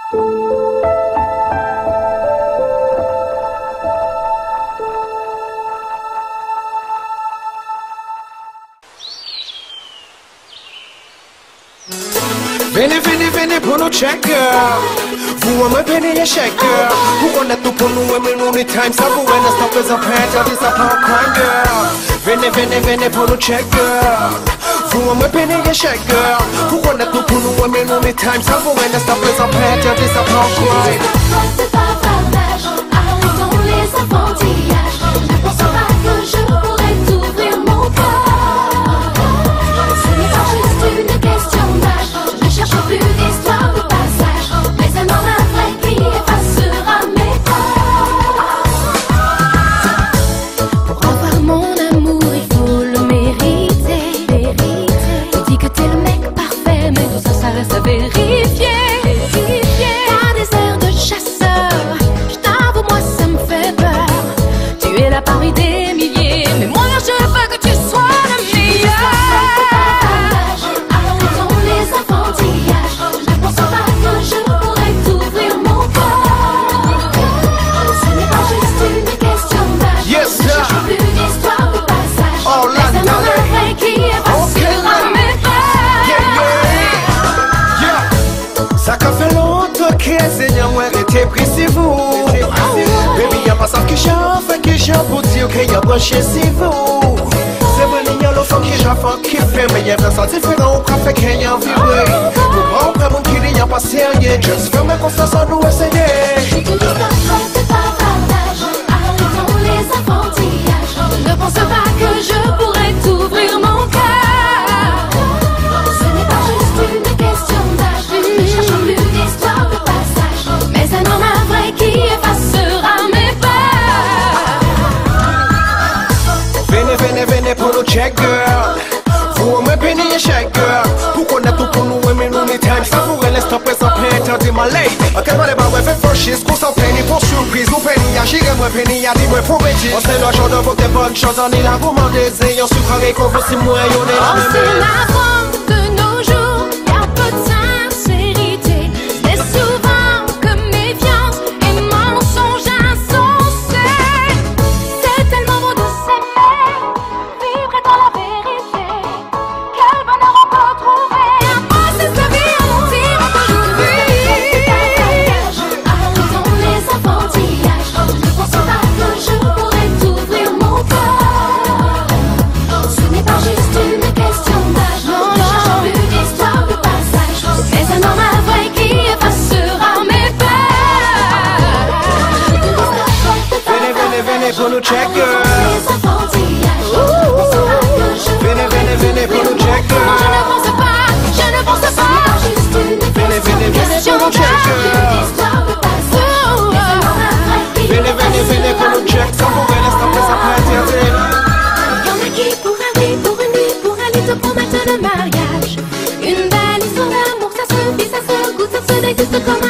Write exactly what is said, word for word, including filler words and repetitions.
Venez, venez, venez pour nous check girl. Vous me venez les check girl. Vous connaissez tout pour nous, mais nous les times ça vous when the stop is a pant, this a pound crime girl. Venez, venez, venez pour nous check girl. Vous me venez les check girl. Vous connaissez tout pour nous, mais nous les times ça vous when the stop is a pant, this a pound crime. C'est pas bavardage, arrêtons les enfantillages. Ne pensons pas que je pourrais t'ouvrir mon cœur. Ce n'est pas juste une question d'âge. Je ne cherche plus d'histoire de passage, mais un homme vrai qui effacera mes peurs. Pour avoir mon amour, il faut le mériter. Tu dis que t'es le mec parfait, mais tout ça, ça reste à vérifier. T'as des airs de chasseur, je t'avoue, moi ça me fait peur. Tu es là parmi des milliers, mais moi je veux que tu sois le meilleur. Arrêtons les enfantillages, je ne pense pas que je pourrais t'ouvrir mon cœur. Ce n'est pas juste une question d'âge. Yes, Je sir. cherche plus d'histoire de passage, Oh, mais un là, homme là. vrai qui effacera mes peurs. Yeah, yeah, yeah. Ça qu'a fait longtemps que Seigneur m'a été pris si vous. Baby, y'a pas ça qui j'en fait qui j'en pour dire qu'il y a branché si vous. C'est vrai, il y a le fond qui j'en fait qui fait, mais y'a un sens différent au café qu'il y a vibré. Pour prendre après mon kili, y'a pas sérieux. Just ferme confiance en nous essayer. Je te dis pas c'est pas bavardage, arrêtons les enfantillages. Ne pense pas que je pourrais t'ouvrir mon cœur. Ce n'est pas juste une question d'âge, je ne cherche plus d'histoire de passage, mais un homme vrai qui effacera mes peurs. Venez, venez, venez pour nous check girl. Vous me venez check girl. Pour connaître tout pour nous, mais nous les times ça vous laisse stopper sans peine, dis ma lady. Ok, moi les barres, fait franchise, qu'on s'en peine pour surprise. Nous peine, y'a j'irai, moi peine, y'a dit, moi pour métier. On sait le genre de vos des bonnes choses, on est là pour m'en désirer. On sucre et qu'on veut si moi, on est là. Oh, c'est la forme de nos jours, y'a peu de sincérité. C'est souvent que méfiance et mensonge insensé. C'est tellement beau de s'aimer, vivre dans la vérité. Quel bonheur on peut trouver, un passer sa vie à mentir aujourd'hui. Arrêtons les enfantillages, ne pensons pas que je pourrais t'ouvrir mon cœur. Ce n'est pas juste une question d'âge, je cherche plus d'histoire de passage, mais un homme vrai qui effacera mes peurs. Venez, venez, venez pour nous check girl. Les enfantillages, ne pense pas que je Venez, venez, venez pour nous check Je girl. ne pense pas, je ne pense pas. Ce n'est pas juste une Venez, venez, venez question pour nous check d'âge, girl. d'histoire de passage, mais un homme vrai qui Venez, venez, venez pour nous check, ça vous laisse stopper sans peine. Y'en a qui pour un oui, pour une nuit, pour aller te promettre le mariage. Une belle histoire d'amour, ça se vit, ça se goûte, ça se déguste comme un